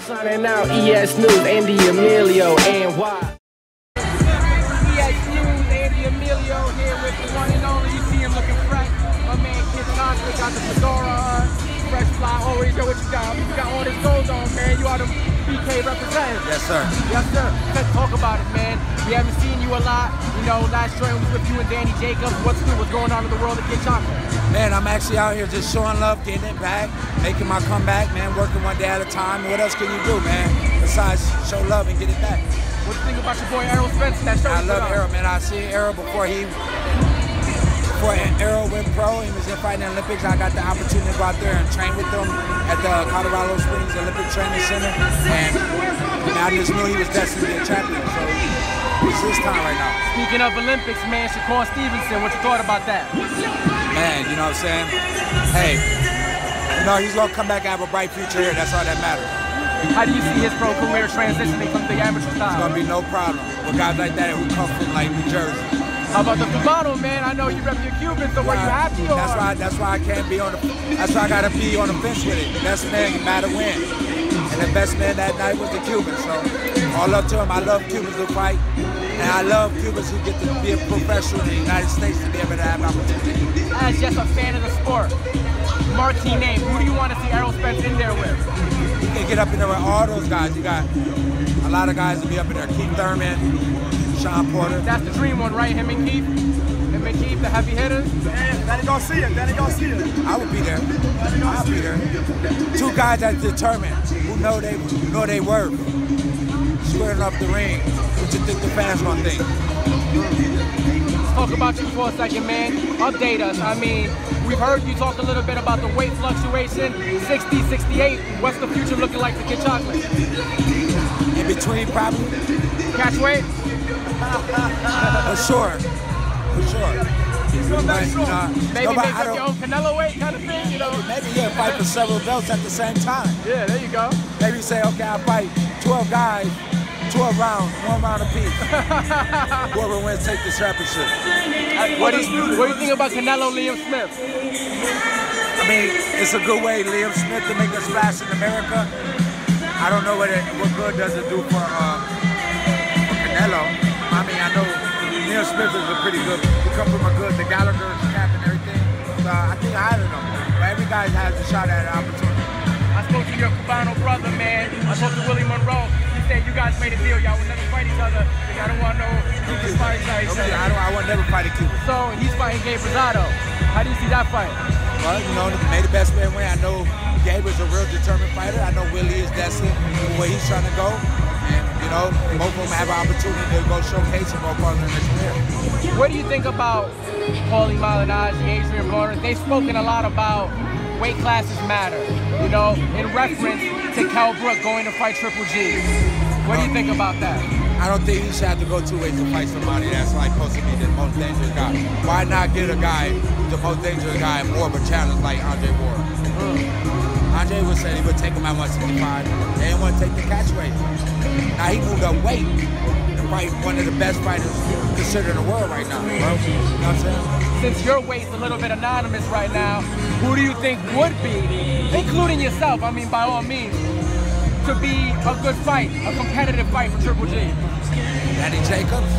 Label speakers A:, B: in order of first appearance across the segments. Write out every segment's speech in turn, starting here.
A: Signing out, ESNEWS, Ande Emilio, and why? ESNEWS, Ande Emilio here with the one and only. You see him looking fresh. My man Kid Chocolate got the fedora on. Fresh fly, always. Yo, what you got? You got all this gold on, man. You are the BK representative.
B: Yes, sir.
A: Yes, sir. Let's talk about it, man. We haven't seen you a lot. You know, last joint was with you and Danny Jacobs. What's new? What's going on in the world of Kid Chocolate?
B: Man, I'm actually out here just showing love, getting it back, making my comeback, man, working one day at a time. What else can you do, man, besides show love and get it back?
A: What do you think about your boy Errol Spence? That show
B: I love Errol, man. I see Errol before Errol went pro. He was in fighting the Olympics. I got the opportunity to go out there and train with him at the Colorado Springs Olympic Training Center. And I just knew he was destined to be a champion. So it's his time right now.
A: Speaking of Olympics, man, Shakur Stevenson, what you thought about that?
B: Man, you know what I'm saying? Hey, you know, he's going to come back and have a bright future here. That's all that matters.
A: How do you see his pro career transitioning from the amateur style?
B: It's going to be no problem with guys like that who come from, like, New Jersey.
A: How about the Cubano, man? I know you rep your Cuban, so were you happy or?
B: That's why I can't be on the. That's why I gotta be on the fence with it. Best man, no matter when. And the best man that night was the Cuban. So all up to him. I love Cubans who fight, and I love Cubans who get to be a professional in the United States to be able to have opportunity.
A: As just a fan of the sport, marquee name. Who do you want to see Errol Spence in there with?
B: You can get up in there with all those guys. You got a lot of guys to be up in there. Keith Thurman, Sean Porter.
A: That's the dream one, right? Him and Keith? Him and Keith, the heavy hitters?
C: Man, Danny gonna see it. Danny gonna see it.
B: I would be there. I'll be there. Two guys that's determined, who know they worth. Squaring up the ring. What you think the fans gonna think?
A: Let's talk about you for a second, man. Update us. I mean, we've heard you talk a little bit about the weight fluctuation. 60, 68. What's the future looking like for Kid Chocolate?
B: In between, probably.
A: Catch weight?
B: For sure.
A: Maybe make up your own Canelo weight kind of thing, you know?
B: Maybe you fight for several belts at the same time.
A: Yeah, there you go.
B: Maybe say, okay, I fight 12 guys, 12 rounds, 1 round apiece. Whoever wins, take the championship.
A: What do you think about Canelo Liam Smith?
B: I mean, it's a good way, Liam Smith, to make a splash in America. I don't know what good does it do for Canelo. I mean, I know Liam Smith is a pretty good, he come from the Gallagher camp and everything. So I think I don't know. But every guy has a shot at an opportunity.
A: I spoke to your Cubano brother, man. I spoke to Willie Monroe. He said you guys made a deal. Y'all would never fight each other. I don't want no Cubans fight each other.
B: I would never fight a Cuban.
A: So he's fighting Gabe Rosado. How do you see that fight?
B: Well, you know, may the best man win. I know Gabe is a real determined fighter. I know Willie is destined where he's trying to go. And, you know, both of them have an opportunity to go showcase and go further in their career.
A: What do you think about Paulie Malignaggi, Adrian Broner? They've spoken a lot about weight classes matter, you know, in reference to Cal Brook going to fight Triple G. What do you think about that?
B: I don't think he should have to go 2 ways to fight somebody that's like supposed to be the most dangerous guy. Why not get a guy who's the most dangerous guy and more of a challenge like Andre Ward? Andre was saying he would take him at 165. They didn't want to take the catch weight. Now he moved up weight to fight one of the best fighters considered in the world right now, bro. You know what I'm saying?
A: Since your weight's a little bit anonymous right now, who do you think would be, including yourself, I mean by all means, to be a good fight, a competitive fight for Triple G?
B: Danny Jacobs.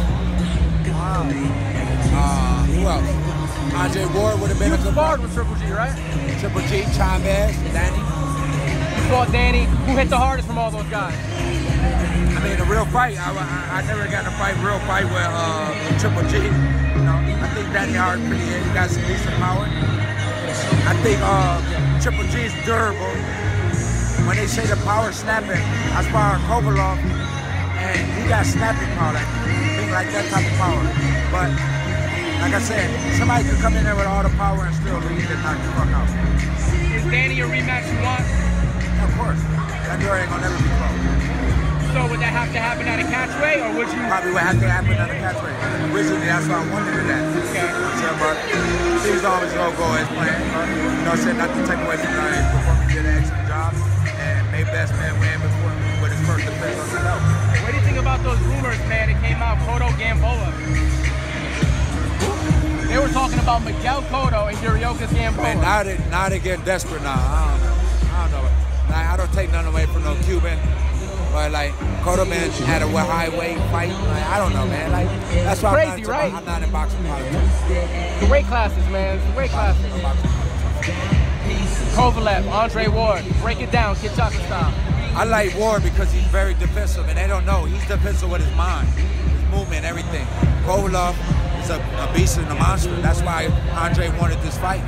B: Who else? Andre Ward would have been a good
A: fight. With Triple G, right?
B: Triple G, Chavez, Danny.
A: You fought Danny. Who hit the hardest from all those guys?
B: I mean, a real fight. I never got to fight real fight with Triple G. You know, I think Danny hard pretty good. He got some decent power. I think Triple G is durable. When they say the power snapping, I sparred Kovalov, and he got snapping power, like that type of power. But like I said, somebody could come in there with all the power and still leave and knock the fuck out.
A: Is Danny a rematch you want?
B: Yeah, of course. That door ain't gonna never be closed.
A: So would that have to happen at a catchway, or would you?
B: Probably would have to happen at a catchway. Originally, that's why I wanted it at.
A: Okay.
B: But things always gonna go as planned. You know what I'm saying? Not to take away from his performance, did an excellent job. And made best man win before with his first defense on the belt.
A: What do you think about those rumors, man? It came out Cotto Gamboa. They were talking about Miguel Cotto and Yuriokas Gamboa.
B: Man, now they getting desperate now. I don't know. I don't want to take nothing away from no Cuban, but like Cotto man had a high weight fight. Like, I don't know, man. Like that's why
A: crazy, right?
B: I'm not in boxing politics.
A: The weight classes, man. The weight classes. Kovalev, Andre Ward. Break it down, Kid Chocolate style.
B: I like Ward because he's very defensive, and they don't know. He's defensive with his mind, his movement, everything. Kovalev is a beast and a monster. That's why Andre wanted this fight.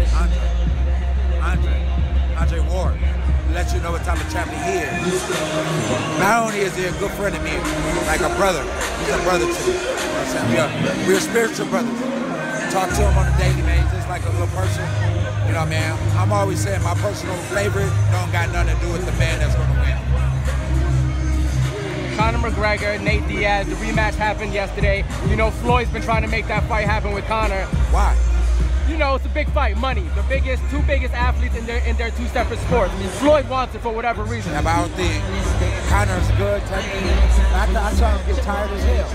B: Andre Ward. Let you know what type of champion he is. Not only is he a good friend of me, like a brother, he's a brother to me. You know what I'm saying? We're spiritual brothers. Talk to him on a daily basis like a little person. You know, man, I'm always saying my personal favorite don't got nothing to do with the man that's gonna win.
A: Conor McGregor, Nate Diaz, the rematch happened yesterday. You know, Floyd's been trying to make that fight happen with Conor.
B: Why?
A: You know, it's a big fight, money. The two biggest athletes in their two separate sports. Floyd wants it for whatever reason.
B: Yeah, but I don't think Conor's good. I saw him get tired as hell.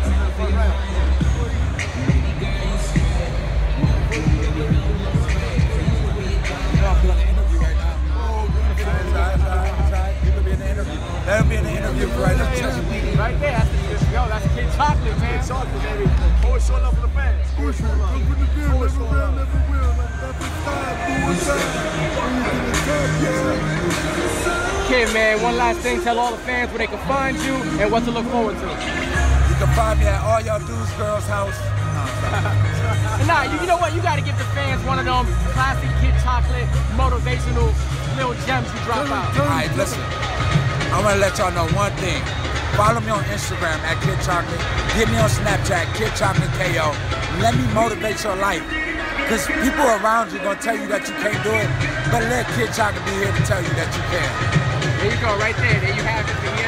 B: I'm doing an interview right now. You could be in the interview. Let him be in the interview right now.
A: Right there, that's Kid Chocolate, man.
C: Kid Chocolate, baby. Always showing up for the fans. Always showing up.
A: Kid, man, one last thing. Tell all the fans where they can find you and what to look forward to.
B: You can find me at all y'all dudes' girls' house.
A: Nah, you know what? You got to give the fans one of them classic Kid Chocolate motivational little gems you drop out.
B: All right, listen. I want to let y'all know one thing. Follow me on Instagram at Kid Chocolate. Get me on Snapchat, Kid Chocolate KO. Let me motivate your life. Because people around you going to tell you that you can't do it, but let Kid Chocolate be here to tell you that you can.
A: There you go, right there. There you have it.